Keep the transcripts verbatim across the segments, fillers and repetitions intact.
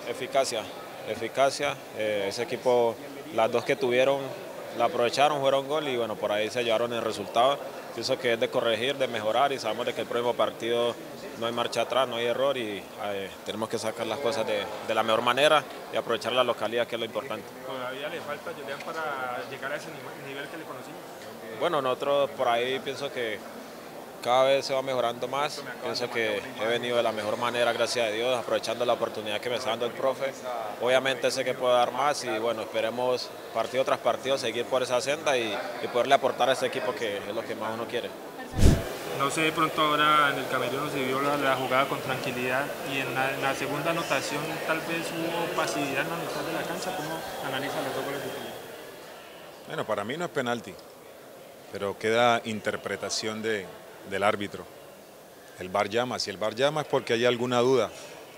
Eficacia, eficacia. Eh, ese equipo, las dos que tuvieron, la aprovecharon, fueron gol y bueno, por ahí se llevaron el resultado. Pienso que es de corregir, de mejorar y sabemos de que el próximo partido no hay marcha atrás, no hay error y eh, tenemos que sacar las cosas de, de la mejor manera y aprovechar la localidad, que es lo importante. ¿Todavía le falta Julián para llegar a ese nivel que le conocimos? Bueno, nosotros por ahí pienso que cada vez se va mejorando más, pienso que he venido de la mejor manera, gracias a Dios, aprovechando la oportunidad que me está dando el profe. Obviamente sé que puedo dar más y bueno, esperemos partido tras partido seguir por esa senda y, y poderle aportar a este equipo, que es lo que más uno quiere. No sé, de pronto ahora en el camerino se vio la, la jugada con tranquilidad y en la, en la segunda anotación tal vez hubo pasividad en la mitad de la cancha. ¿Cómo analiza los dos goles de Julián? Bueno, para mí no es penalti, pero queda interpretación de, del árbitro. El V A R llama, si el V A R llama es porque hay alguna duda,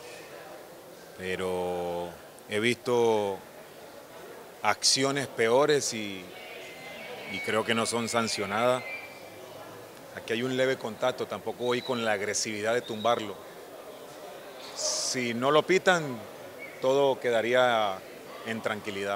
pero he visto acciones peores y, y creo que no son sancionadas. Aquí hay un leve contacto, tampoco voy con la agresividad de tumbarlo. Si no lo pitan, todo quedaría en tranquilidad.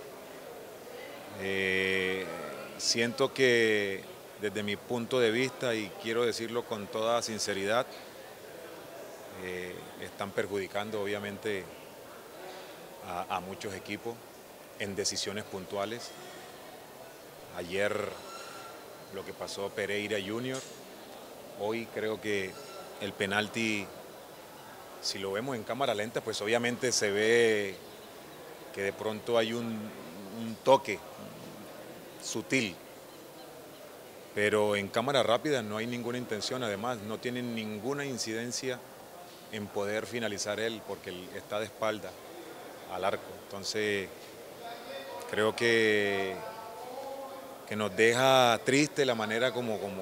Eh, siento que desde mi punto de vista, y quiero decirlo con toda sinceridad, eh, están perjudicando obviamente a, a muchos equipos en decisiones puntuales. Ayer lo que pasó Pereira Junior, hoy creo que el penalti, si lo vemos en cámara lenta, pues obviamente se ve que de pronto hay un, un toque sutil, pero en cámara rápida no hay ninguna intención, además no tienen ninguna incidencia en poder finalizar él porque él está de espalda al arco. Entonces creo que que nos deja triste la manera como, como,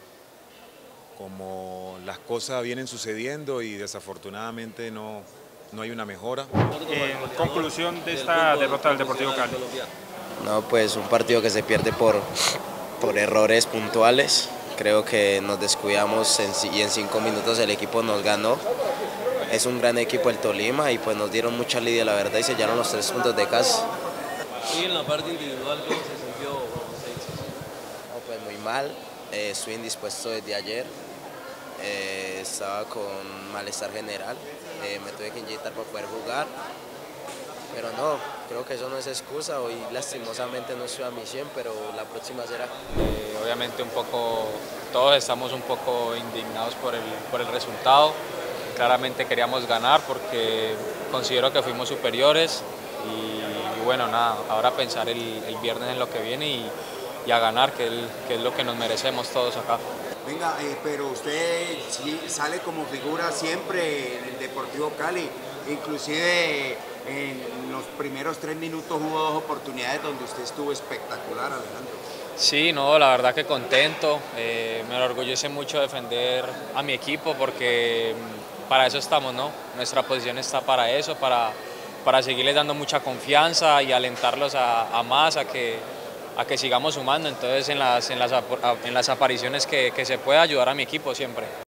como las cosas vienen sucediendo y desafortunadamente no, no hay una mejora. En conclusión de esta derrota del Deportivo Cali. No, pues un partido que se pierde por, por errores puntuales. Creo que nos descuidamos en, y en cinco minutos el equipo nos ganó. Es un gran equipo el Tolima y pues nos dieron mucha lidia, la verdad, y sellaron los tres puntos de casa. Y en la parte individual, ¿cómo se sintió? No, pues muy mal, eh, estoy indispuesto desde ayer, eh, estaba con malestar general, eh, me tuve que inyectar para poder jugar, pero no, creo que eso no es excusa, hoy lastimosamente no estoy a mi cien, pero la próxima será. Eh, obviamente un poco, todos estamos un poco indignados por el, por el resultado, claramente queríamos ganar porque considero que fuimos superiores y, y bueno, nada, ahora pensar el, el viernes en lo que viene y y a ganar, que, el, que es lo que nos merecemos todos acá. Venga, eh, pero usted sí sale como figura siempre en el Deportivo Cali, inclusive en los primeros tres minutos hubo dos oportunidades donde usted estuvo espectacular, Alejandro. Sí, no, la verdad que contento, eh, me enorgullece mucho defender a mi equipo porque para eso estamos, ¿no? Nuestra posición está para eso, para, para seguirles dando mucha confianza y alentarlos a, a más, a que a que sigamos sumando, entonces en las, en las, en las apariciones que, que se pueda ayudar a mi equipo siempre.